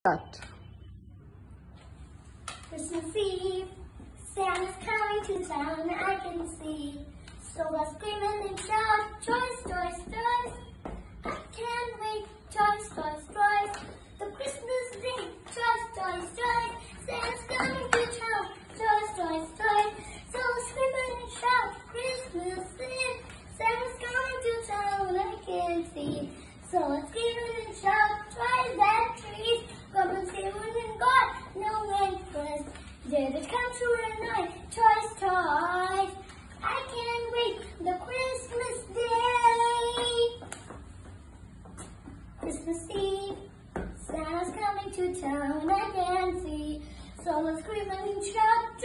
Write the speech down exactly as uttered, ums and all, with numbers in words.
Start. Christmas Eve, Santa's coming to town, I can see. So let's scream and shout, toys, toys, toys. I can't wait, toys, toys, toys. The Christmas Day, toys, toys, toys. Santa's coming to town, toys, toys, toys. So let's scream and shout, Christmas Eve, Santa's coming to town, I can see. So let's scream and shout, toys and trees. Come and see within God, no man first. Did it come to a night? Toys, toys. I can't wait, the Christmas day. Christmas Eve, Santa's coming to town, I can see. So let's scream and shout,